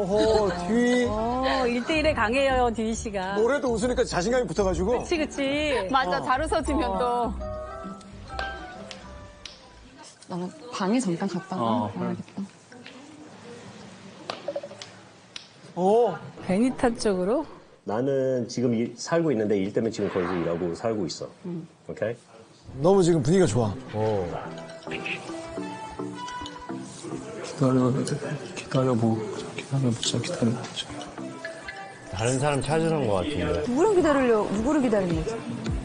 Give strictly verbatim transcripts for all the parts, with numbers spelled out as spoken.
오호, 듀이. 어, 일 대일에 강해요, 듀이 씨가. 노래도 웃으니까 자신감이 붙어가지고. 그치, 그치. 맞아, 어. 다루서지면 또. 나는 방에 잠깐 갔다가 어, 와야겠다. 오. 베니타 쪽으로? 나는 지금 일, 살고 있는데 일 때문에 지금 거기서 일하고 살고 있어. 음. 오케이? 너무 지금 분위기가 좋아. 오. 기다려, 기다려보자, 기다려보자, 기다려보자. 다른 사람 찾으는 것 같은데. 누구를 기다리려, 누구를 기다리는 거지?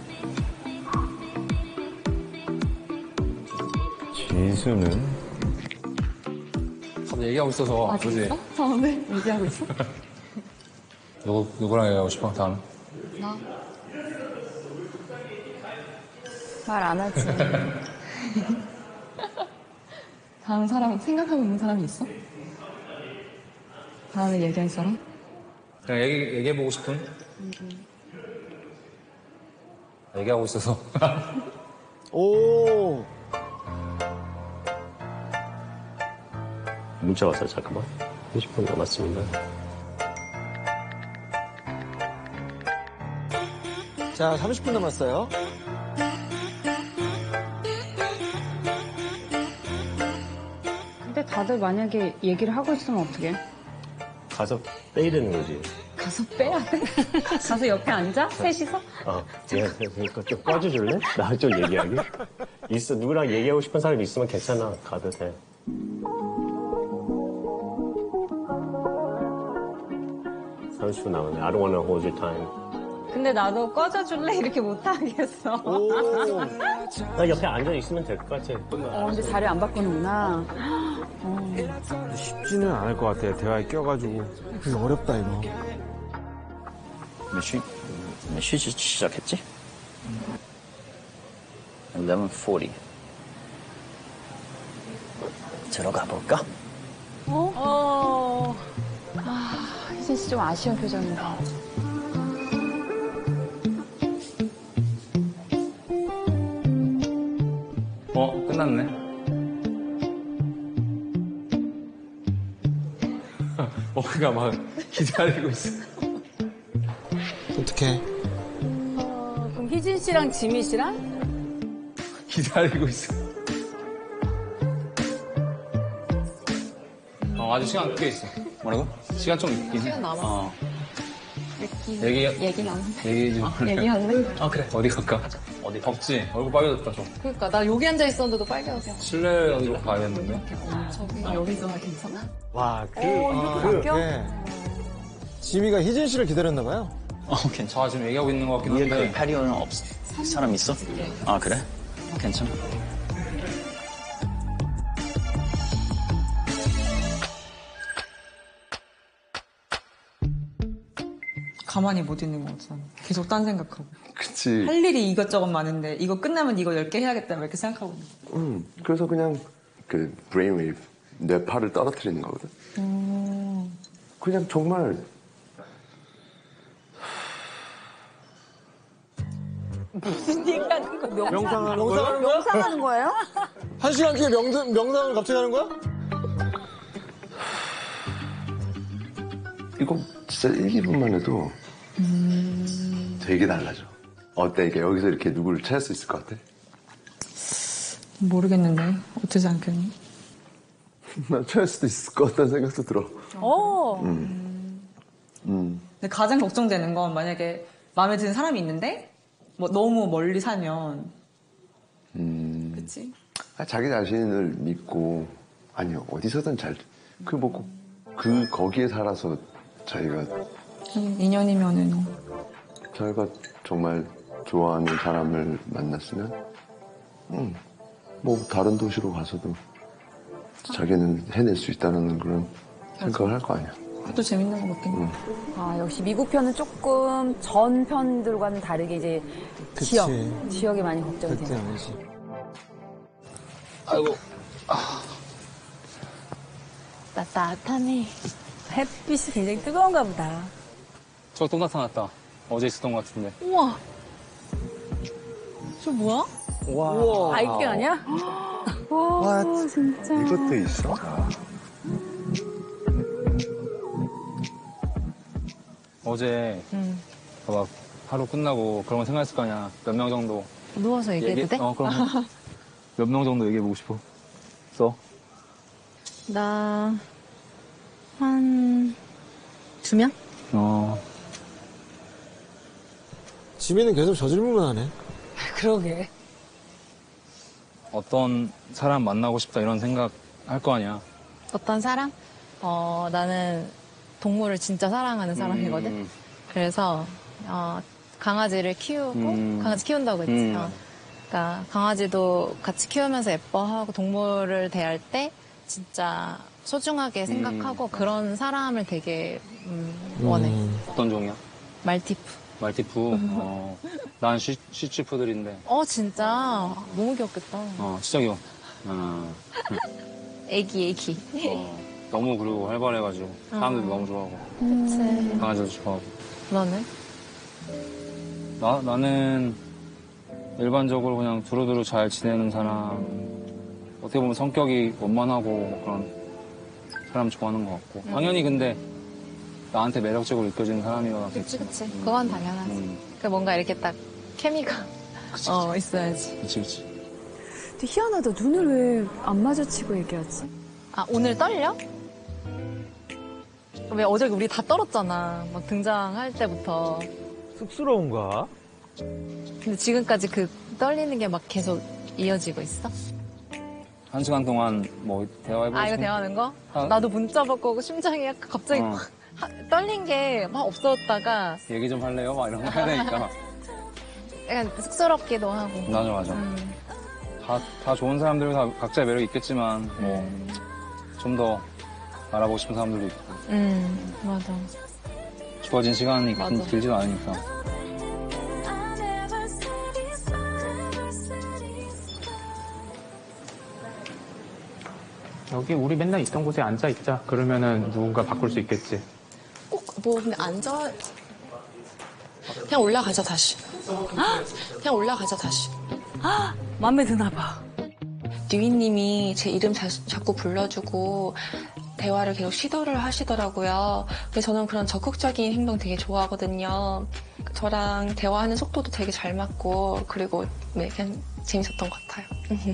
지수는? 갑자기 얘기하고 있어서. 아, 그지? 진짜? 다음에 얘기하고 있어? 누구, 누구랑 얘기하고 싶어, 다음? 나? 말 안 하지. 다음 사람 생각하고 있는 사람이 있어? 다음에 얘기할 사람? 그냥 얘기, 얘기해보고 싶은? 음, 음. 얘기하고 있어서. 오. 문자 왔어요, 잠깐만. 삼십 분 남았습니다. 자, 삼십 분 남았어요. 근데 다들 만약에 얘기를 하고 있으면 어떡해? 가서 빼이라는 거지. 가서 빼야 돼? 가서 옆에 앉아? 셋이서? 어, 야, 그러니까 좀 꺼져줄래? 나 좀 얘기하게. 있어, 누구랑 얘기하고 싶은 사람 있으면 괜찮아. 가도 돼. 삼십 분 남았네. I don't wanna hold your time. 근데 나도 꺼져줄래? 이렇게 못하겠어. 오. 나 옆에 앉아 있으면 될 것 같아. 어, 근데 자리 안 바꾸는구나. 쉽지는 않을 것 같아. 대화에 껴가지고. 이거 어렵다, 이거. 몇 시, 몇 시 시작했지? eleven forty. 들어가 볼까? 어? 어. 아, 희진 씨 좀 아쉬운 표정이다. 어, 끝났네. 어가 막 기다리고 있어. 어떡해. 어, 그럼 희진 씨랑 지미 씨랑? 기다리고 있어. 어, 아직 시간 꽤 있어. 뭐라고? 시간 좀 있긴 해. 시간 남았어. 어. 얘기, 얘기, 얘기 나눠. 얘기 좀. 할래? 얘기할래? 아, 그래. 어디 갈까? 어디? 덥지? 얼굴 빨개졌다, 좀. 그러니까 나 여기 앉아 있었는데도 빨개졌어. 실내 어디로 가야겠는데? 저기 여기서 괜찮아? 와, 그, 어, 그, 바뀌어? 네. 지미가 희진 씨를 기다렸나봐요. 어, 괜찮아. 저 지금 얘기하고 있는 것 같긴 위에 그 한데. 패리오는 없, 사람 있어? 아, 그래? 괜찮아. 가만히 못 있는 거 같아. 계속 딴 생각하고. 그치. 할 일이 이것저것 많은데 이거 끝나면 이거 열 개 해야겠다 이렇게 생각하고 있는 거. 음, 그래서 그냥 그 브레인웨이브, 뇌파를 떨어뜨리는 거거든. 음. 그냥 정말 무슨 얘기 하는 거? 명상, 명상하는 거야? 명상하는 거예요? 한 시간 뒤에 명상, 명상을 갑자기 하는 거야? 이거 진짜 일, 이 분만 해도 음. 되게 달라져. 어때? 이게 여기서 이렇게 누구를 찾을 수 있을 것 같아? 모르겠는데 어쩌지 않겠니? 난 찾을 수도 있을 것 같다는 생각도 들어. 어. 음. 음. 근데 가장 걱정되는 건 만약에 마음에 드는 사람이 있는데 뭐 너무 멀리 살면 음. 그치? 아, 자기 자신을 믿고, 아니, 어디서든 잘, 그 뭐, 그, 거기에 살아서 자기가, 이 년이면은 자기가 정말 좋아하는 사람을 만났으면, 음, 뭐, 다른 도시로 가서도 자기는 해낼 수 있다는 그런 생각을 할 거 아니야. 그것도 재밌는 거 같긴 해. 음. 아, 역시 미국 편은 조금 전 편들과는 다르게 이제 그치. 지역, 지역이 많이 걱정이 그때 되죠. 아니지. 아이고. 따뜻하네. 햇빛이 굉장히 뜨거운가 보다. 저 또 나타났다. 어제 있었던 것 같은데. 우와. 저 뭐야? 우와. 아이게 아니야? 와, 진짜. 이것도 있어? 어제 음. 막 하루 끝나고 그런 거 생각했을 거 아니야. 몇 명 정도. 누워서 얘기해도 얘기- 돼? 어, 그럼. 몇 명 정도 얘기해보고 싶어. 써? 나, 한, 두 명? 어. 지민은 계속 저 질문만 하네. 그러게. 어떤 사람 만나고 싶다 이런 생각 할 거 아니야. 어떤 사람? 어, 나는 동물을 진짜 사랑하는 사람이거든. 음. 그래서, 어, 강아지를 키우고, 음. 강아지 키운다고 했지. 음. 어. 그러니까 강아지도 같이 키우면서 예뻐하고 동물을 대할 때 진짜 소중하게 생각하고 그런 사람을 되게 음, 원해. 음. 어떤 종이야? 말티푸. 말티푸. 어. 난 시, 시치푸들인데. 어 진짜 너무 귀엽겠다. 어, 진짜 귀여워. 어. 애기 애기. 어. 너무 그리고 활발해가지고 사람들도 너무 좋아하고 그치. 강아지도 좋아하고. 너는? 나 나는 일반적으로 그냥 두루두루 잘 지내는 사람. 어떻게 보면 성격이 원만하고 그런 사람 좋아하는 것 같고. 당연히 근데 나한테 매력적으로 느껴지는 사람이어야 그치 그치. 그건 당연하지. 음. 그 뭔가 이렇게 딱 케미가 그치, 어 있어야지. 그치 그치. 근데 희한하다. 눈을 왜 안 마주치고 얘기하지? 아 오늘 떨려? 왜 어제 우리 다 떨었잖아. 막 등장할 때부터. 쑥스러운가? 근데 지금까지 그 떨리는 게 막 계속 이어지고 있어? 한 시간 동안 뭐 대화해보고 아 이거 싶은- 대화하는 거? 아. 나도 문자 받고 심장이 약간 갑자기 어. 확 하- 떨린 게 막 없었다가 얘기 좀 할래요? 막 이런 거 해야 되니까. 약간 쑥스럽기도 하고. 맞아 맞아. 음. 다, 다 좋은 사람들 다 각자의 매력이 있겠지만 뭐 좀 더 알아보고 싶은 사람들도 있고 음 맞아. 주어진 시간이 긴- 맞아. 길지도 않으니까. 여기 우리 맨날 있던 곳에 앉아 있자. 그러면은 누군가 바꿀 수 있겠지. 꼭 뭐 근데 앉아 그냥 올라가자 다시. 그냥 올라가자 다시. 마음에 드나 봐. 뉴이님이 제 이름 자, 자꾸 불러주고 대화를 계속 시도를 하시더라고요. 그래서 저는 그런 적극적인 행동 되게 좋아하거든요. 저랑 대화하는 속도도 되게 잘 맞고 그리고 네, 그냥 재밌었던 것 같아요.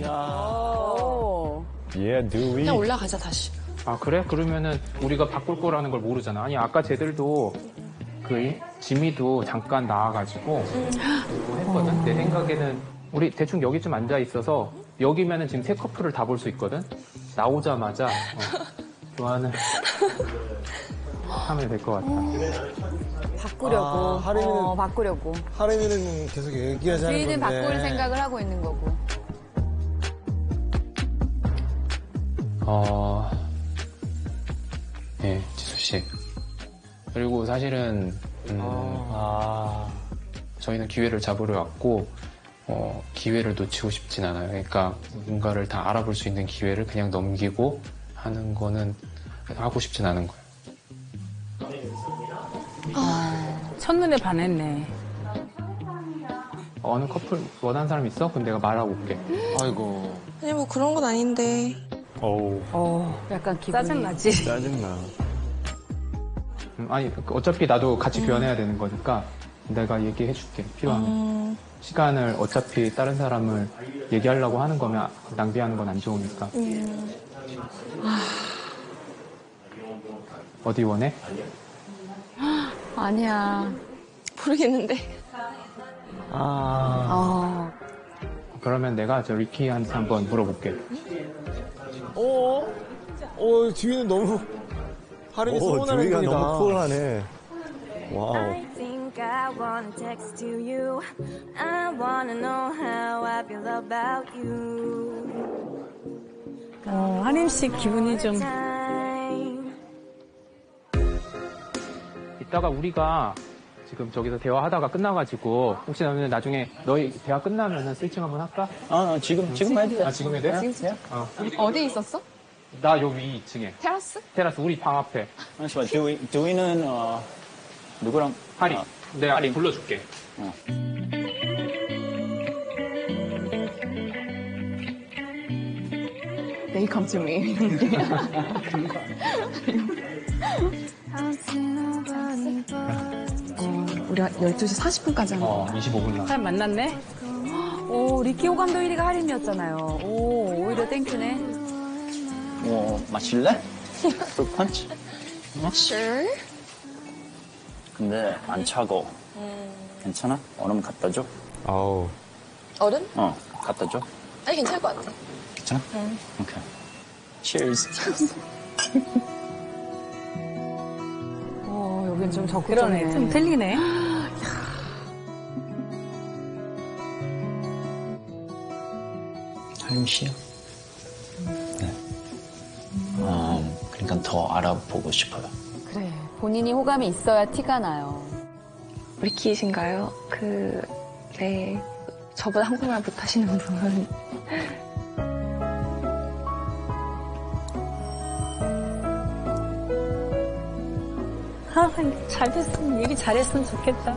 오. Yeah, do we? 그냥 올라가자 다시. 아 그래? 그러면은 우리가 바꿀 거라는 걸 모르잖아. 아니 아까 쟤들도 그 지미도 잠깐 나와가지고 그거 했거든. 내 생각에는 우리 대충 여기 좀 앉아 있어서 여기면은 지금 세 커플을 다 볼 수 있거든. 나오자마자 어, 좋아하는 하면 될 것 같다. 바꾸려고. 아, 하림이는- 어, 바꾸려고. 하림이는 계속 얘기하자는 주인은 건데. 바꿀 생각을 하고 있는 거고. 어, 네, 지수 씨. 그리고 사실은 음, 아. 저희는 기회를 잡으러 왔고 어, 기회를 놓치고 싶진 않아요. 그러니까 뭔가를 다 알아볼 수 있는 기회를 그냥 넘기고 하는 거는 하고 싶진 않은 거예요. 첫눈에 반했네. 어느 커플 원하는 사람 있어? 그럼 내가 말하고 올게. 아이고. 아니 뭐 그런 건 아닌데. 어우, 어, 약간 기분이. 짜증나지? 짜증나. 음, 아니 어차피 나도 같이 교환해야 되는 거니까 내가 얘기해 줄게. 필요하면. 음, 시간을 어차피 다른 사람을 얘기하려고 하는 거면 낭비하는 건 안 좋으니까. 음. 어디 원해? 아니야. 모르겠는데. 아. 아. 그러면 내가 저 리키한테 한번 물어볼게. 어? 어, 뒤에는 너무. 하림이 오, 서운한 주위가 행동이다. 너무 쿨하네. 와우. think I wanna text to you. I wanna know how I feel about you. 어, 하림 씨 기분이 좀. Time. 이따가 우리가 지금 저기서 대화하다가 끝나가지고 혹시 나면 나중에 너희 대화 끝나면은 스위칭 한번 할까? 아, 지금, 지금 해도 돼. 아, 지금 해도 돼? 지금? 어. 어디 있었어? 나 요 위 이 층에. 테라스? 테라스 우리 방 앞에. 잠시만, 두이, 두이는, 어, 누구랑? 하림. 아, 내가 하림. 불러줄게. 어. They come to me. 어, 우리가 열두 시 사십 분까지 하는 어, 이십오 분 남. 사람 만났네? 오, 리키 호감도 일 위가 하림이었잖아요. 오, 오히려 땡큐네. 뭐 마실래? fruit punch? Sure. 근데 안 차고. 괜찮아? 얼음 갖다 줘? 아우. 얼음? 어, 갖다 줘. 아니, 괜찮을 것 같아. 괜찮아? 응. 오케이. Cheers. 오, 여긴 좀 적극적이네. 그러네, 좀 틀리네. 하림 씨요? 네. 음, 그러니까 더 알아보고 싶어요. 그래, 본인이 호감이 있어야 티가 나요. 리키이신가요? 그, 네. 저보다 한국말 못하시는 분. 아, 잘 됐으면, 얘기 잘했으면 좋겠다.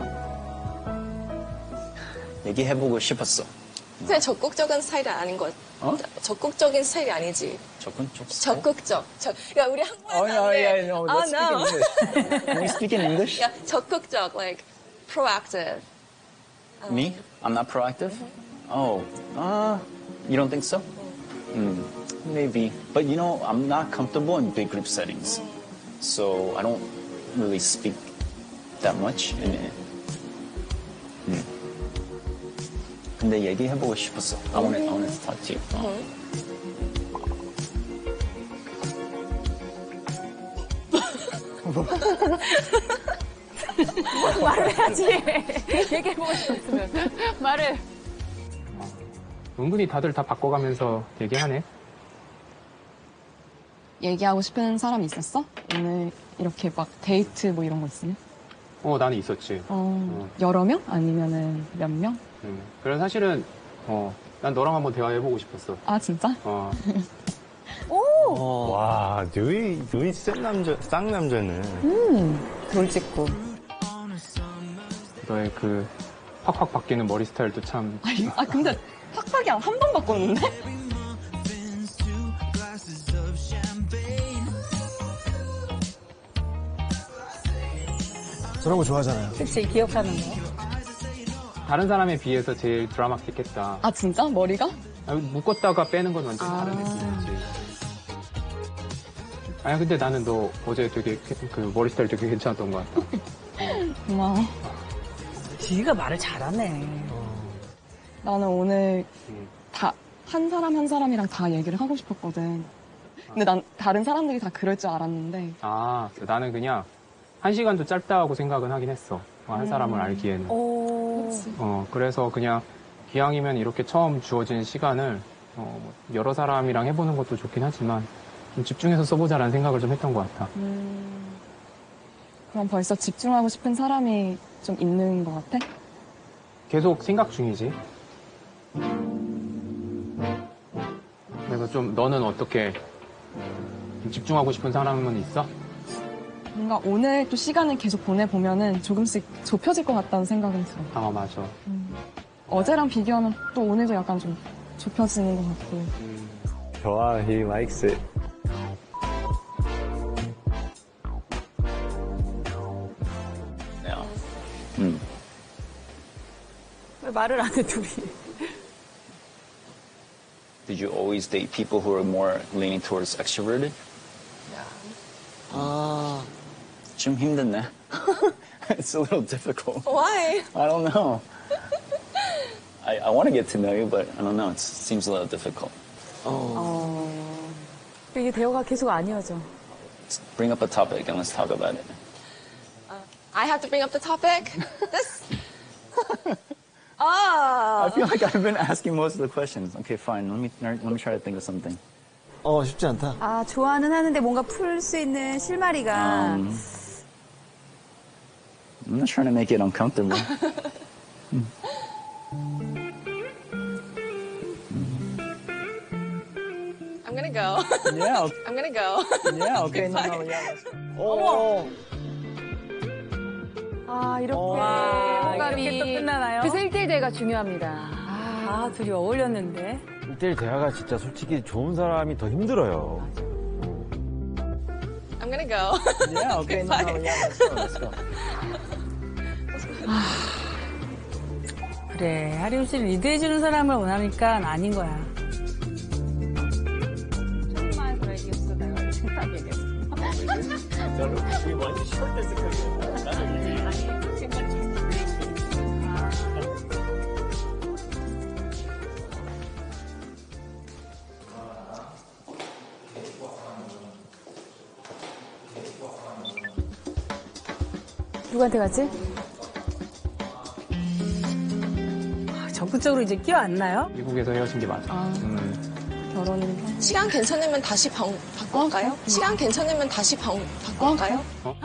얘기해보고 싶었어. 그냥 적극적인 스타일이 아닌 것 같아. 어? 적극적인 스타일이 아니지. 적극적? 적극적. 적, 그러니까 우리 한국말 Oh, yeah, yeah, no, Oh, let's no. speak in English. Can we speak in English? Yeah, 적극적, like, proactive. Um, Me? I'm not proactive? Oh, uh, you don't think so? Mm, maybe. But you know, I'm not comfortable in big group settings. So I don't really speak that much in it. 음. 근데 얘기해보고 싶었어. I want to, I want to talk to you. 어. 말을 해야지. 얘기해보고 싶었으면. 말을. 은근히 다들 다 바꿔가면서 얘기하네. 얘기하고 싶은 사람 있었어? 오늘 이렇게 막 데이트 뭐 이런 거 있으면? 어, 나는 있었지. 어, 여러 명? 아니면은 몇 명? 음. 그래서 사실은, 어, 난 너랑 한번 대화해보고 싶었어. 아, 진짜? 어. 오! 와, 너희, 너희 센 남자, 쌍남자네. 음, 돌직구. 너의 그, 확확 바뀌는 머리 스타일도 참. 아, 근데 팍팍이 한 번 바꿨는데? 저런 거 좋아하잖아요. 그치, 기억하는 거. 다른 사람에 비해서 제일 드라마틱했다. 아, 진짜? 머리가? 아, 묶었다가 빼는 건 완전 다른 느낌이지. 아니, 근데 나는 너 어제 되게, 그 머리 스타일 되게 괜찮았던 것 같다. 고마워. 지희가 말을 잘하네. 나는 오늘 다, 한 사람 한 사람이랑 다 얘기를 하고 싶었거든. 근데 난 다른 사람들이 다 그럴 줄 알았는데. 아, 나는 그냥 한 시간도 짧다고 생각은 하긴 했어. 어, 한 사람을 알기에는. 오. 어, 그래서 그냥 기왕이면 이렇게 처음 주어진 시간을 어, 여러 사람이랑 해보는 것도 좋긴 하지만 좀 집중해서 써보자라는 생각을 좀 했던 것 같아. 음, 그럼 벌써 집중하고 싶은 사람이 좀 있는 것 같아? 계속 생각 중이지. 그래서 좀 너는 어떻게 좀 집중하고 싶은 사람은 있어? 뭔가 오늘 또 시간을 계속 보내보면은 조금씩 좁혀질 것 같다는 생각은 들어. 아, 맞아. 음, 어제랑 비교하면 또 오늘도 약간 좀 좁혀지는 것 같고. 좋아, he likes it. Yeah. 음. 왜 말을 안 해, 둘이? Did you always date people who are more leaning towards extroverted? 아, 좀 힘드네. It's a little difficult. Why? I don't know. I, I want to get to know you, but I don't know. It seems a little difficult. 어. 이게 대화가 계속 안 이어져. Bring up a topic and let's talk about it. I have to bring up the topic? This? I feel like I've been asking most of the questions. Okay, fine. Let me let me try to think of something. 어, 쉽지 않다. 아, 좋아는 하는데 뭔가 풀 수 있는 실마리가. Um, I'm not trying to make it uncomfortable. I'm gonna go. Yeah. I'm gonna go. Yeah. Okay. No, no, yeah. Oh. 아, 이렇게 와, 호감이 이렇게 또 끝나나요? 그래서 일 대 일 대가 중요합니다. 아, 둘이 어울렸는데. 일대일 대화가 진짜 솔직히 좋은 사람이 더 힘들어요. I'm gonna go. Yeah, okay, no, no, yeah, let's go, let's go. 그래, 하림 씨를 리드해주는 사람을 원하니까 아닌 거야. 저는 이게 완전 시골 때 생각이야. 나는 이미 생각 좀 누구한테 갔지? 아, 적극적으로 이제 끼어안나요? 미국에서 헤어진 게 맞아. 아. 음. 결혼은 시간 괜찮으면 다시 방, 바꿔갈까요? 시간 괜찮으면 다시 방, 바꿔갈까요?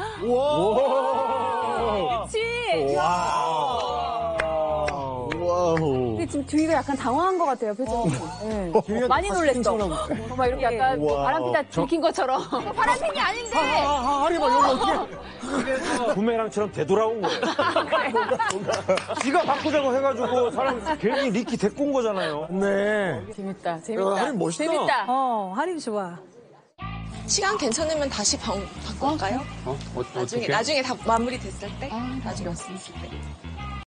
그치? 와우. 근데 지금 주희가 약간 당황한 것 같아요, 표정이. 네. 많이 놀랬어. 어, 막 이렇게 약간 우와. 바람피다 들킨 것처럼. 바람핀이 아닌데! 아, 하림아, 여기 어떻게. 부메랑처럼 되돌아온 거예요. 지가 바꾸자고 해가지고 사람 괜히 리키 데리고 온 거잖아요. 네. 재밌다, 재밌다. 야, 하림 멋있다. 재밌다. 어, 하림 좋아. 시간 괜찮으면 다시 방, 바꿔갈까요? 어? 어, 나중에, 어떻게? 나중에 다 마무리 됐을 때? 나중에 왔을 때.